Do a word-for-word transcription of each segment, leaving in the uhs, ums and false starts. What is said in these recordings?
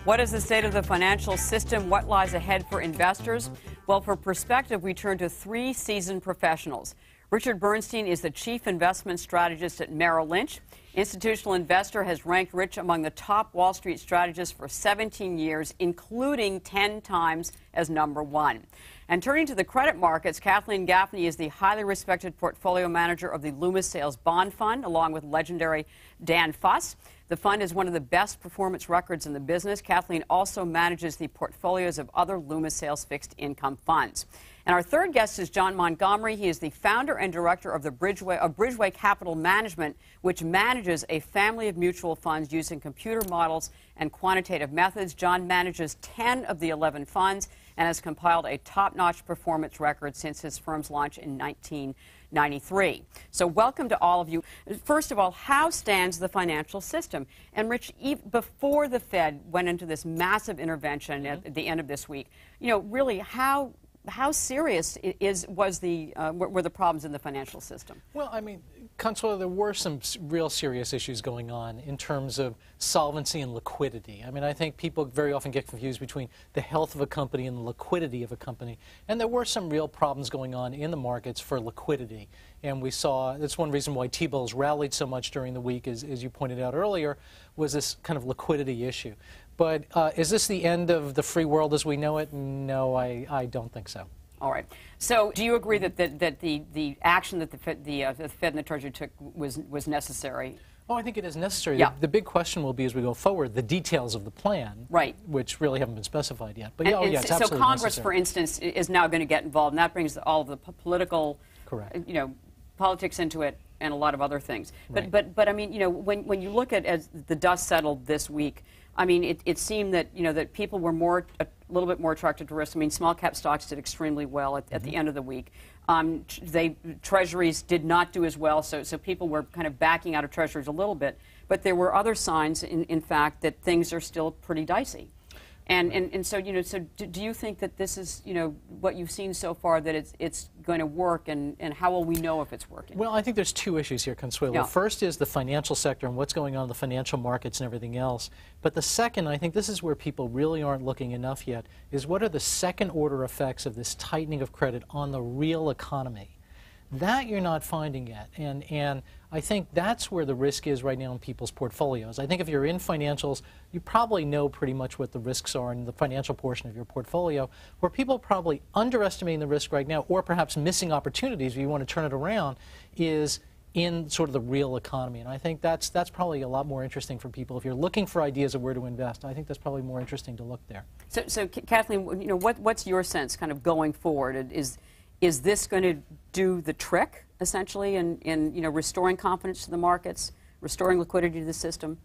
What is the state of the financial system? What lies ahead for investors? Well, for perspective, we turn to three seasoned professionals. Richard Bernstein is the chief investment strategist at Merrill Lynch. Institutional Investor has ranked Rich among the top Wall Street strategists for seventeen years, including ten times as number one. And turning to the credit markets, Kathleen Gaffney is the highly respected portfolio manager of the Loomis Sayles Bond Fund, along with legendary Dan Fuss. The fund is one of the best performance records in the business. Kathleen also manages the portfolios of other Loomis Sayles fixed income funds. And our third guest is John Montgomery. He is the founder and director of the Bridgeway, of Bridgeway Capital Management, which manages a family of mutual funds using computer models and quantitative methods. John manages ten of the eleven funds and has compiled a top-notch performance record since his firm's launch in nineteen ninety-three. So welcome to all of you. First of all, how stands the financial system? And Rich, before the Fed went into this massive intervention mm-hmm. at the end of this week, you know, really how how serious is was the uh, were the problems in the financial system? Well, I mean, Consuelo, there were some real serious issues going on in terms of solvency and liquidity. I mean, I think people very often get confused between the health of a company and the liquidity of a company. And there were some real problems going on in the markets for liquidity. And we saw, that's one reason why T-bills rallied so much during the week, as, as you pointed out earlier, was this kind of liquidity issue. But uh, is this the end of the free world as we know it? No, I, I don't think so. All right. So do you agree that, that, that the, the action that the Fed, the, uh, the Fed and the Treasury took was, was necessary? Oh, I think it is necessary. Yeah. The, the big question will be as we go forward, the details of the plan, right, which really haven't been specified yet. But and, yeah, oh, yeah, it's so absolutely Congress, necessary. for instance, is now going to get involved, and that brings all of the political, correct, you know, politics into it, and a lot of other things. But right. but but I mean, you know, when when you look at as the dust settled this week, I mean, it, it seemed that you know that people were more a little bit more attracted to risk. I mean, small cap stocks did extremely well at, mm-hmm. at the end of the week. Um, they treasuries did not do as well, so so people were kind of backing out of treasuries a little bit. But there were other signs, in in fact, that things are still pretty dicey. And, and, and so, you know, so do, do you think that this is, you know, what you've seen so far, that it's, it's going to work, and, and how will we know if it's working? Well, I think there's two issues here, Consuelo. Yeah. First is the financial sector and what's going on in the financial markets and everything else. But the second, I think this is where people really aren't looking enough yet, is what are the second-order effects of this tightening of credit on the real economy? That you're not finding yet, and, and I think that's where the risk is right now in people's portfolios. I think if you're in financials, you probably know pretty much what the risks are in the financial portion of your portfolio, where people are probably underestimating the risk right now, or perhaps missing opportunities if you want to turn it around, is in sort of the real economy. And I think that's, that's probably a lot more interesting for people. If you're looking for ideas of where to invest, I think that's probably more interesting to look there. So, so Kathleen, you know, what, what's your sense kind of going forward? Is Is this going to do the trick, essentially, in, in you know, restoring confidence to the markets, restoring liquidity to the system?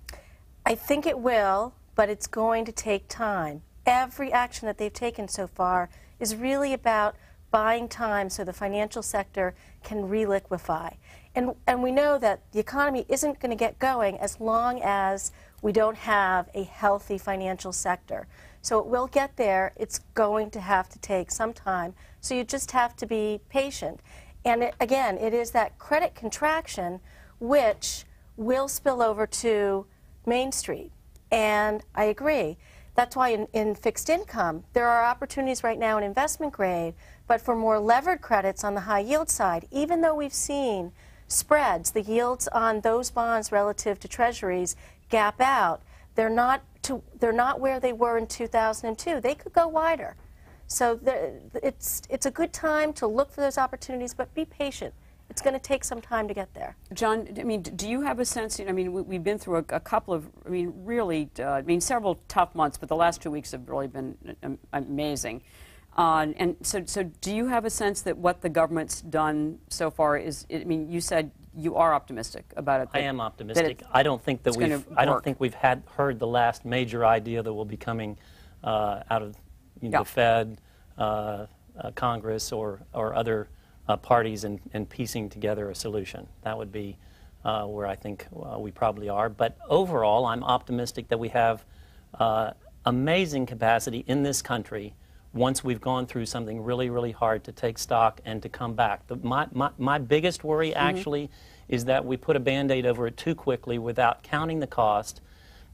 I think it will, but it's going to take time. Every action that they've taken so far is really about buying time so the financial sector can reliquefy. And, and we know that the economy isn't going to get going as long as we don't have a healthy financial sector. So it will get there. It's going to have to take some time. So you just have to be patient. And it, again, it is that credit contraction which will spill over to Main Street. And I agree. That's why in, in fixed income, there are opportunities right now in investment grade, but for more levered credits on the high yield side, even though we've seen spreads, the yields on those bonds relative to treasuries gap out, they're not, to, they're not where they were in two thousand two. They could go wider. So the, it's, it's a good time to look for those opportunities, but be patient. It's going to take some time to get there. John, I mean, do you have a sense, I mean, we, we've been through a, a couple of, I mean, really, uh, I mean, several tough months, but the last two weeks have really been um, amazing. Uh, and so, so do you have a sense that what the government's done so far is, I mean, you said you are optimistic about it. I am optimistic. I don't think that we've, I don't think we've had heard the last major idea that will be coming uh, out of you know, yeah. the Fed, uh, uh, Congress, or, or other uh, parties in, in piecing together a solution. That would be uh, where I think uh, we probably are. But overall, I'm optimistic that we have uh, amazing capacity in this country once we've gone through something really, really hard to take stock and to come back. The, my, my, my biggest worry, actually, mm-hmm. is that we put a Band-Aid over it too quickly without counting the cost,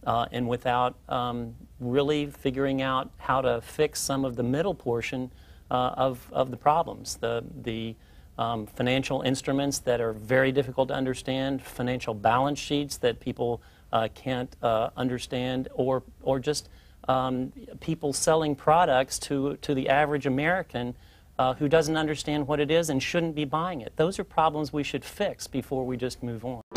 uh, and without um, really figuring out how to fix some of the middle portion uh, of, of the problems. The, the um, financial instruments that are very difficult to understand, financial balance sheets that people uh, can't uh, understand, or, or just um, people selling products to, to the average American uh, who doesn't understand what it is and shouldn't be buying it. Those are problems we should fix before we just move on.